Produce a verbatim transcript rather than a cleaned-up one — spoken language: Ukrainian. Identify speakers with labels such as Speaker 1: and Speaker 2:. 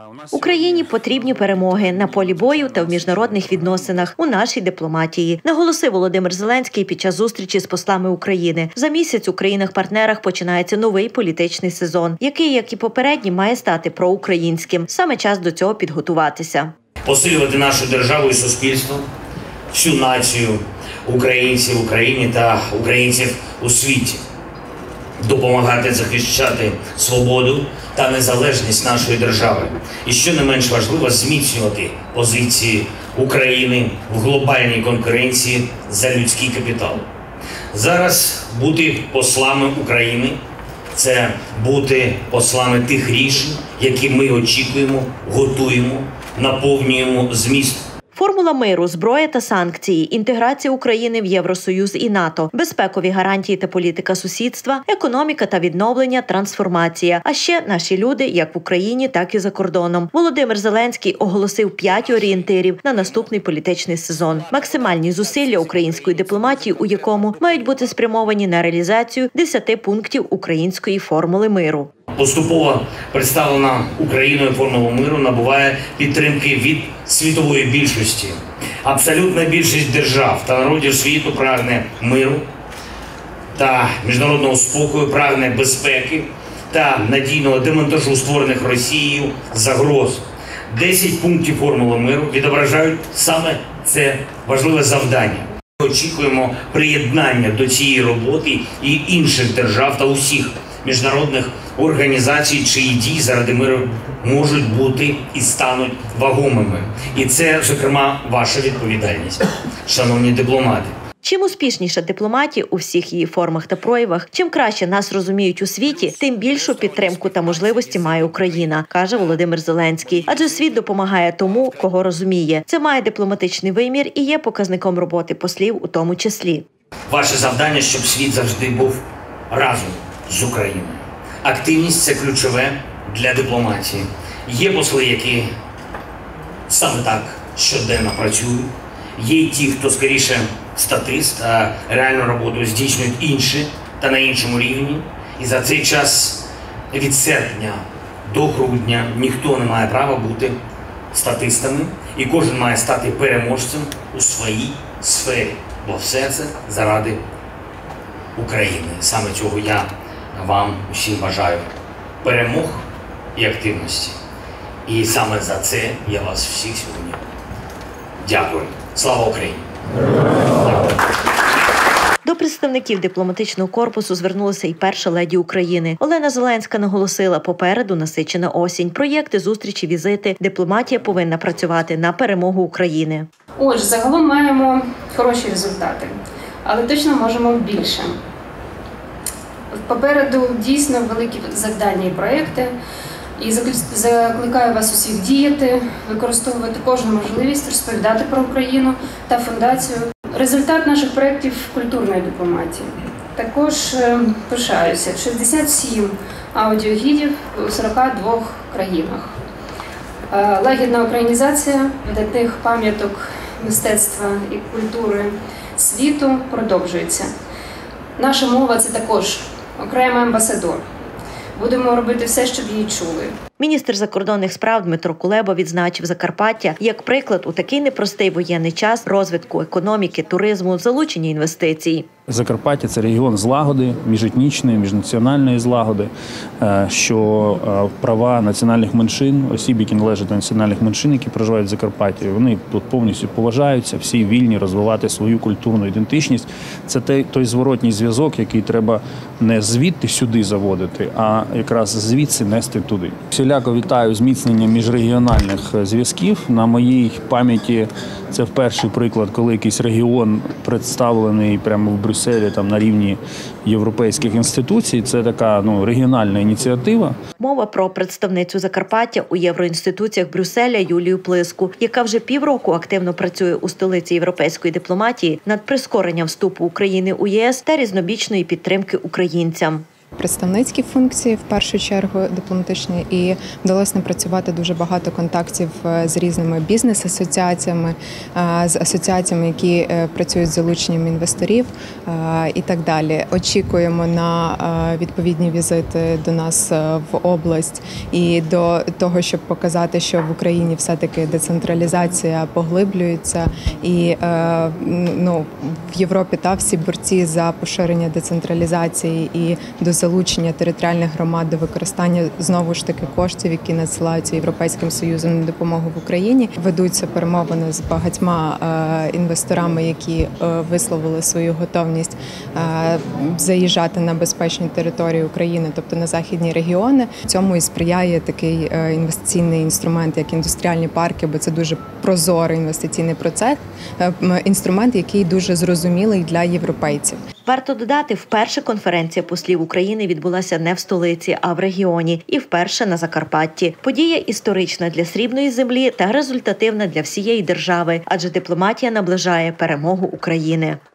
Speaker 1: Україні потрібні перемоги на полі бою та в міжнародних відносинах, у нашій дипломатії, наголосив Володимир Зеленський під час зустрічі з послами України. За місяць у країнах-партнерах починається новий політичний сезон, який, як і попередній, має стати проукраїнським. Саме час до цього підготуватися.
Speaker 2: Посилювати нашу державу і суспільство, всю націю українців в Україні та українців у світі. Допомагати захищати свободу та незалежність нашої держави. І що не менш важливо, зміцнювати позиції України в глобальній конкуренції за людський капітал. Зараз бути послами України – це бути послами тих рішень, які ми очікуємо, готуємо, наповнюємо зміст.
Speaker 1: Формула миру, зброя та санкції, інтеграція України в Євросоюз і НАТО, безпекові гарантії та політика сусідства, економіка та відновлення, трансформація. А ще наші люди як в Україні, так і за кордоном. Володимир Зеленський оголосив п'ять орієнтирів на наступний політичний сезон. Максимальні зусилля української дипломатії, у якому мають бути спрямовані на реалізацію десяти пунктів української формули миру.
Speaker 2: Поступово представлена Україною формула миру набуває підтримки від світової більшості. Абсолютна більшість держав та народів світу прагне миру та міжнародного спокою, прагне безпеки та надійного демонтажу створених Росією загроз. Десять пунктів формули миру відображають саме це важливе завдання. Ми очікуємо приєднання до цієї роботи і інших держав та усіх міжнародних організацій, чиї дії заради миру можуть бути і стануть вагомими. І це, зокрема, ваша відповідальність, шановні дипломати.
Speaker 1: Чим успішніша дипломатія у всіх її формах та проявах, чим краще нас розуміють у світі, тим більшу підтримку та можливості має Україна, каже Володимир Зеленський. Адже світ допомагає тому, кого розуміє. Це має дипломатичний вимір і є показником роботи послів у тому числі.
Speaker 2: Ваше завдання, щоб світ завжди був разом з Україною. Активність – це ключове для дипломатії. Є посли, які саме так щоденно працюють. Є й ті, хто скоріше статист, а реальну роботу здійснюють інші та на іншому рівні. І за цей час від серпня до грудня ніхто не має права бути статистами. І кожен має стати переможцем у своїй сфері. Бо все це заради України. Саме цього я вам усім бажаю перемог і активності. І саме за це я вас всіх сьогодні дякую. Слава Україні!
Speaker 1: До представників дипломатичного корпусу звернулася і перша леді України. Олена Зеленська наголосила, попереду насичена осінь. Проєкти, зустрічі, візити. Дипломатія повинна працювати на перемогу України.
Speaker 3: Отже, загалом маємо хороші результати, але точно можемо більше. Попереду дійсно великі завдання і проєкти. І закликаю вас усіх діяти, використовувати кожну можливість розповідати про Україну та фундацію. Результат наших проєктів культурної дипломатії. Також пишаюся, шістдесят сім аудіогідів у сорока двох країнах. Лагідна українізація видатних пам'яток мистецтва і культури світу продовжується. Наша мова – це також окремий амбасадор. Будемо робити все, щоб її чули.
Speaker 1: Міністр закордонних справ Дмитро Кулеба відзначив Закарпаття як приклад у такий непростий воєнний час розвитку економіки, туризму, залучення інвестицій.
Speaker 4: Закарпаття – це регіон злагоди, міжетнічної, міжнаціональної злагоди, що права національних меншин, осіб, які належать до національних меншин, які проживають в Закарпатті, вони тут повністю поважаються, всі вільні розвивати свою культурну ідентичність. Це той, той зворотній зв'язок, який треба не звідти сюди заводити, а якраз звідси нести туди. Всіляко вітаю зміцнення міжрегіональних зв'язків. На моїй пам'яті це перший приклад, коли якийсь регіон представлений прямо в Брюсселі там, на рівні європейських інституцій. Це така ну, регіональна ініціатива.
Speaker 1: Мова про представницю Закарпаття у євроінституціях Брюсселя Юлію Плиску, яка вже півроку активно працює у столиці європейської дипломатії над прискоренням вступу України у ЄС та різнобічної підтримки українцям.
Speaker 5: Представницькі функції, в першу чергу, дипломатичні, і вдалося напрацювати дуже багато контактів з різними бізнес-асоціаціями, з асоціаціями, які працюють з залученням інвесторів і так далі. Очікуємо на відповідні візити до нас в область і до того, щоб показати, що в Україні все-таки децентралізація поглиблюється, і ну, в Європі та всі борці за поширення децентралізації і до залучення територіальних громад до використання знову ж таки коштів, які надсилаються Європейським Союзом на допомогу в Україні. Ведуться перемовини з багатьма е, інвесторами, які е, висловили свою готовність е, заїжджати на безпечні території України, тобто на західні регіони. Цьому і сприяє такий е, інвестиційний інструмент, як індустріальні парки, бо це дуже прозорий інвестиційний процес, е, інструмент, який дуже зрозумілий для європейців.
Speaker 1: Варто додати, вперше конференція послів України відбулася не в столиці, а в регіоні. І вперше на Закарпатті. Подія історична для Срібної землі та результативна для всієї держави, адже дипломатія наближає перемогу України.